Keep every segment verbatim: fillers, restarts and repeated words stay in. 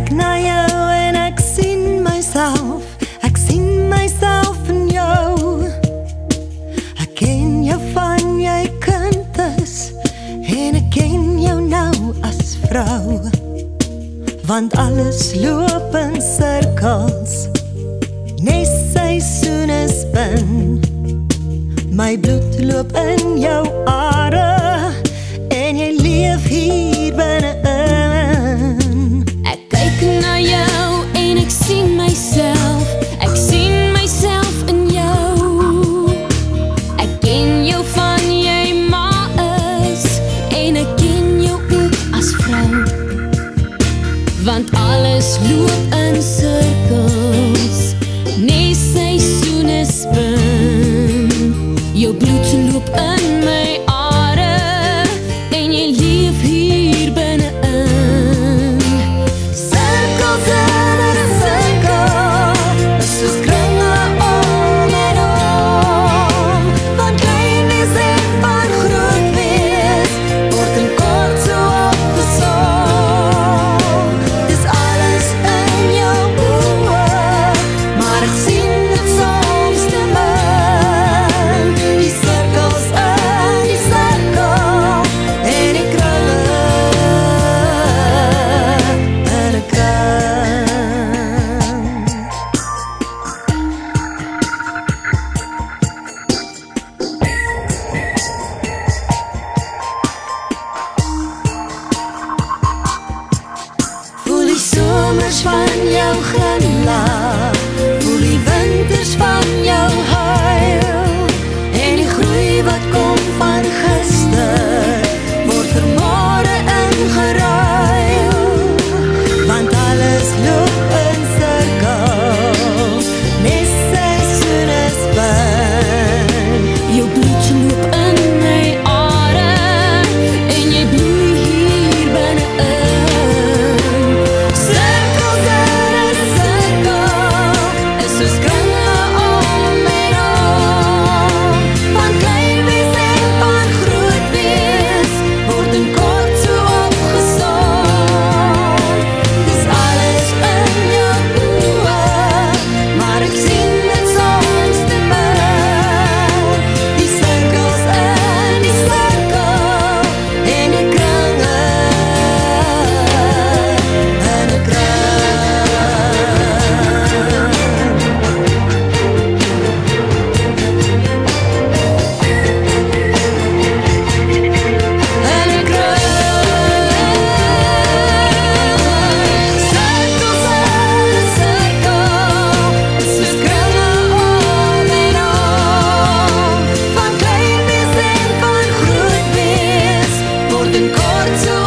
kyk na jou en ek sien myself, ek sien myself in jou. Ek ken jou van jy kind is, en ek ken jou nou as vrou. Want alles loop in cirkels, nes seisoene spin. My bloed loop in jou are, en jy leef hier binne-in. Ek kyk na jou en ek sien myself, ek sien myself in jou. Ek ken jou van jy ma is, en ek ken jou ook as vrou. Want alles loop in cirkels, nes seisoene spin. Jou bloed loop in my are, en jy leef hier binne-in. Cirkels in 'n sirkel, is soos kringe om en om. Van klein wees en van groot wees, word in kort so opgesom. Dis alles in jou oë, maar ek sien dit soms te min. Die cirkels in die cirkel, en die kringe in 'n kring. Voel die somers van jou glimlach, voel die winters van jou huil, en die groei wat kom van gister, word vir môre ingeruil. Want alles loop in cirkels, nes seisoene spin. Jou bloed loop in my are, en jy bloei hier binne-in. Cirkels in 'n sirkel, is soos kringe om en om. Van klein wees en van groot wees, word in kort so opgesom. Dis alles in jou oë, maar ek sien dit soms te min. Die cirkels in die cirkel, en die kringe in 'n kring. In 'n kring. Cirkels in 'n sirkel, is soos kringe om en om. Van klein wees en van groot wees, word in kort so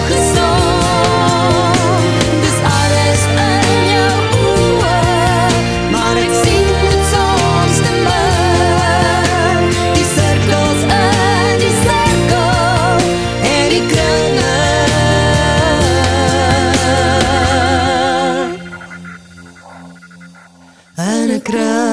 opgesom. Dis alles in jou oë, maar ek sien dit soms te min. Die cirkels in die cirkel, en die kringe in 'n kring.